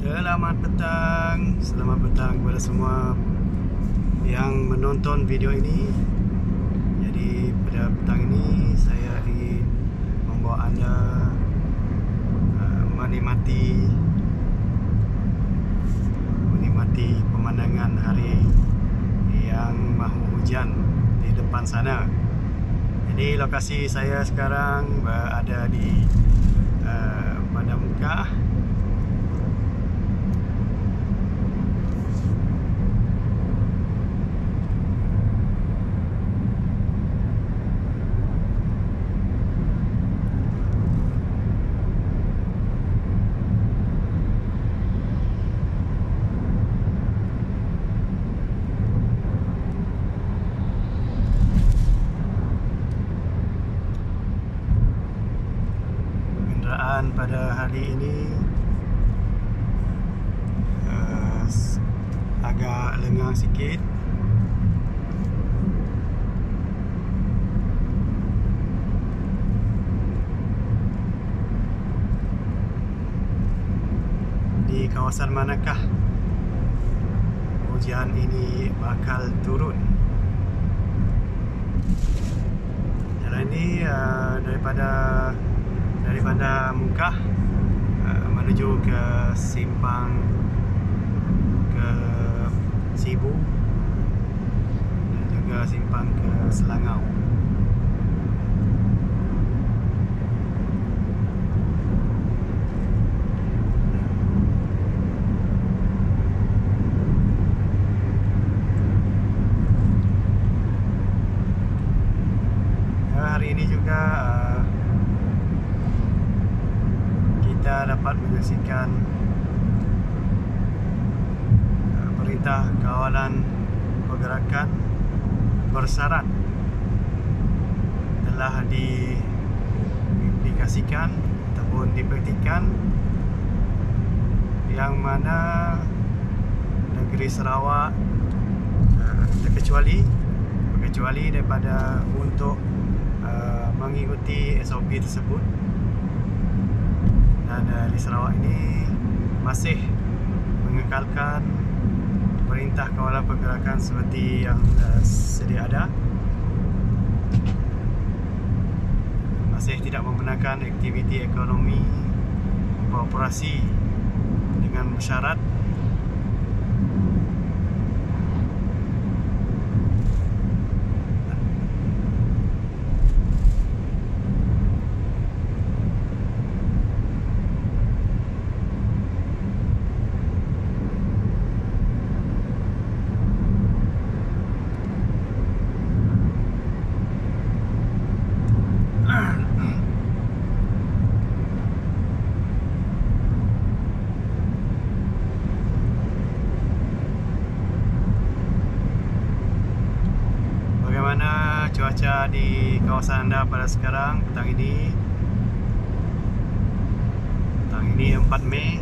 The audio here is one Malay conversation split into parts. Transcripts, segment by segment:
Selamat petang kepada semua yang menonton video ini. Jadi pada petang ini saya ingin membawa anda menikmati pemandangan hari yang mahu hujan di depan sana. Jadi lokasi saya sekarang berada di Bandar Mekah. Pada hari ini agak lengang sikit. Di kawasan manakah hujan ini bakal turun? Jalan ini daripada Bandar Mekah menuju ke simpang ke Sibu dan juga simpang ke Selangau. Hari ini juga kita dapat menyaksikan Perintah Kawalan Pergerakan bersyarat telah diaplikasikan ataupun dipraktikkan, yang mana negeri Sarawak terkecuali daripada untuk mengikuti SOP tersebut. Dan di Sarawak ini masih mengekalkan Perintah Kawalan Pergerakan seperti yang sedia ada. Masih tidak membenarkan aktiviti ekonomi beroperasi dengan syarat cuaca di kawasan anda pada sekarang petang ini 4 Mei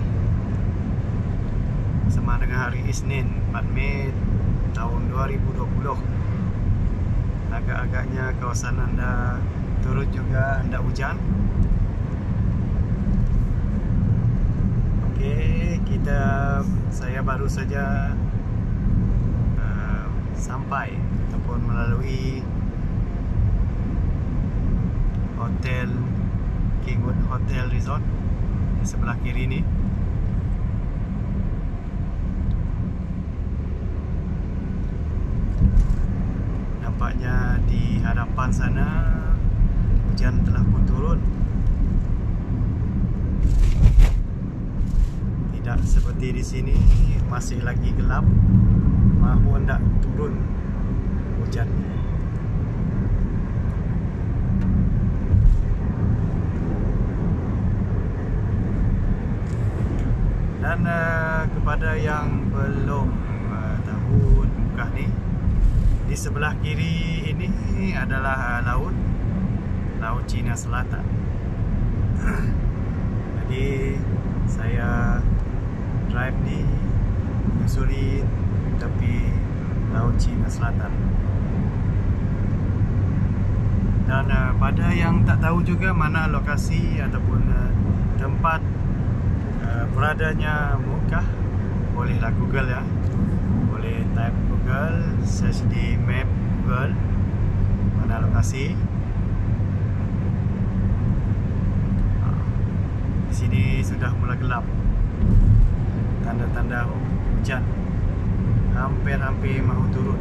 sama dengan hari Isnin 4 Mei tahun 2020. Agak-agaknya kawasan anda turut juga hendak hujan. Okey, saya baru saja sampai ataupun melalui Hotel Kingwood Hotel Resort di sebelah kiri ni. Nampaknya di hadapan sana hujan telah pun turun. Tidak seperti di sini masih lagi gelap, mahu hendak turun hujan. Dan kepada yang belum tahu Mekah ni, di sebelah kiri ini adalah Laut Cina Selatan. Jadi saya drive ni menyusuri tepi Laut Cina Selatan. Dan pada yang tak tahu juga mana lokasi ataupun tempat beradanya Mekah, bolehlah Google ya. Boleh type Google, search di map Google mana lokasi. Di sini sudah mula gelap, tanda-tanda hujan hampir-hampir mahu turun.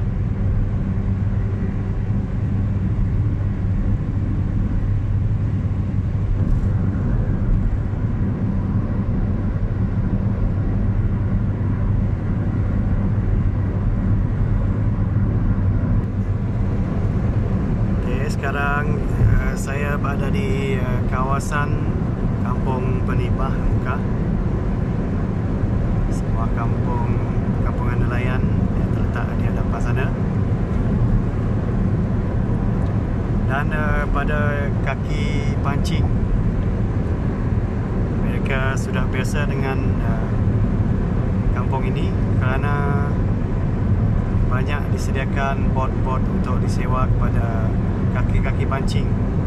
Sekarang saya berada di kawasan Kampung Penipah Mekah, sebuah kampungan nelayan yang terletak di hadapan sana. Dan pada kaki pancing, mereka sudah biasa dengan kampung ini kerana banyak disediakan bot-bot untuk disewa kepada kaki-kaki pancing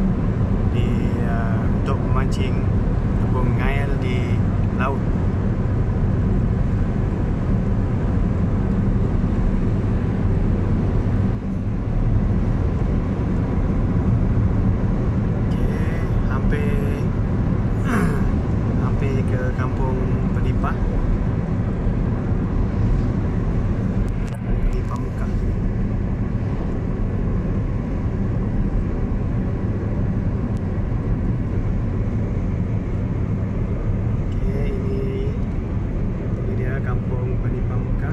untuk memancing terung ngail di laut. Hampir ke Kampung Penipah Mekah. Kampung Penipah Mekah.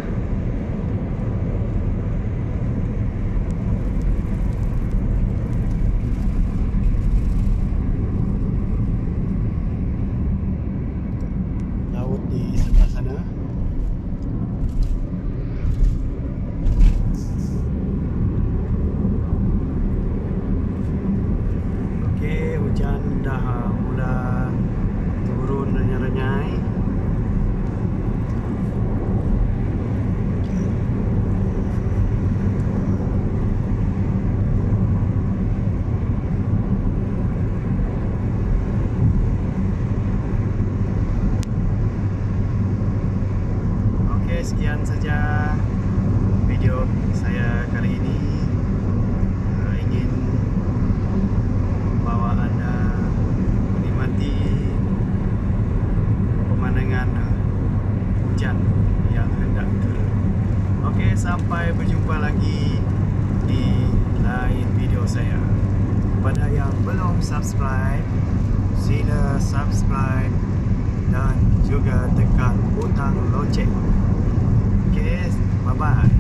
Laut di sebelah sana. Okey, hujan dah mula turun renyai-renyai. Sekian saja video saya kali ini. Ingin membawa anda menikmati pemandangan hujan yang hendak turun. Okey, sampai berjumpa lagi di lain video saya. Kepada yang belum subscribe, sila subscribe dan juga tekan butang lonceng. Okay, bye-bye.